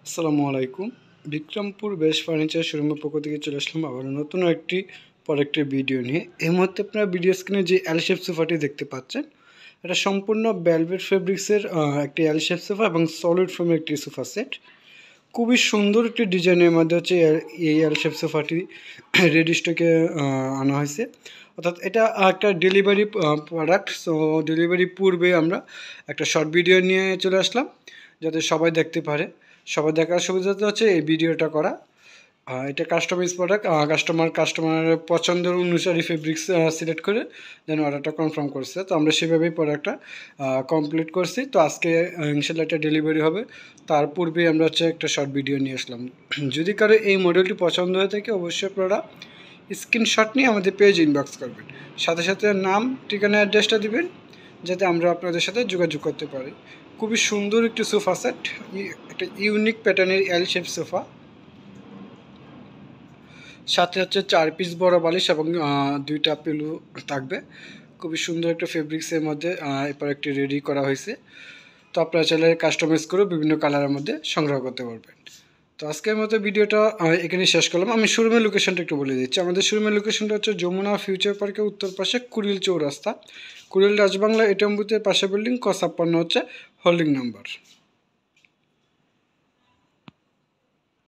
আসসালামু আলাইকুম। Bikrampur best furniture শোরুমের পক্ষ থেকে চলে আসলাম আবার নতুন একটি প্রোডাক্টের ভিডিও নিয়ে। এই মুহূর্তে আপনারা ভিডিও স্ক্রিনে যে এল শেপ সোফাটি দেখতে পাচ্ছেন, এটা সম্পূর্ণ ভেলভেট ফেব্রিক্সের একটি এল শেপ সোফা এবং সলিড ফোমের একটি সোফা সেট। খুবই সুন্দর একটি ডিজাইনের মধ্যে হচ্ছে এই এল শেপ সোফাটি রেডি স্টকে আনা হয়েছে। অর্থাৎ এটা একটা ডেলিভারি প্রোডাক্ট। সো ডেলিভারি পূর্বে আমরা একটা শর্ট ভিডিও নিয়ে চলে আসলাম যাতে সবাই দেখতে পারে। সবাই দেখার সুবিধাতে হচ্ছে এই ভিডিওটা করা। এটা কাস্টমাইজ প্রোডাক্ট। কাস্টমারের পছন্দের অনুসারী ফেব্রিক্স সিলেক্ট করে যেন অর্ডারটা কনফার্ম করছে। তো আমরা সেভাবেই প্রোডাক্টটা কমপ্লিট করছি। তো আজকে ইনশাল্লাহ এটা ডেলিভারি হবে। তার পূর্বেই আমরা হচ্ছে একটা শর্ট ভিডিও নিয়ে আসলাম। যদি কারো এই মডেলটি পছন্দ হয়ে থাকে অবশ্যই আপনারা স্ক্রিনশট নিয়ে আমাদের পেজ ইনবক্স করবেন, সাথে সাথে নাম, ঠিকানা, অ্যাড্রেসটা দিবেন যাতে আমরা আপনাদের সাথে যোগাযোগ করতে পারি। খুবই সুন্দর একটি সোফা সেট, একটা ইউনিক প্যাটার্নের এল শেপ সোফা, সাথে হচ্ছে 4 পিস বড় বালিশ এবং 2টা পিলো থাকবে। খুবই সুন্দর একটা ফেব্রিক্সের মধ্যে এরপর একটি রেডি করা হয়েছে। তো আপনারা চাইলে কাস্টমাইজ করে বিভিন্ন কালারের মধ্যে সংগ্রহ করতে পারবেন। তো আজকের মতো ভিডিওটা এখানে শেষ করলাম। আমি শোরুমের লোকেশনটা একটু বলে দিচ্ছি। আমাদের শোরুমের লোকেশনটা হচ্ছে যমুনা ফিউচার পার্কের উত্তর পাশে কুড়িল চৌরাস্তা, কুড়িল রাজবাংলা এটিএম বুথের পাশে বিল্ডিং ক 56 হচ্ছে হোল্ডিং নাম্বার।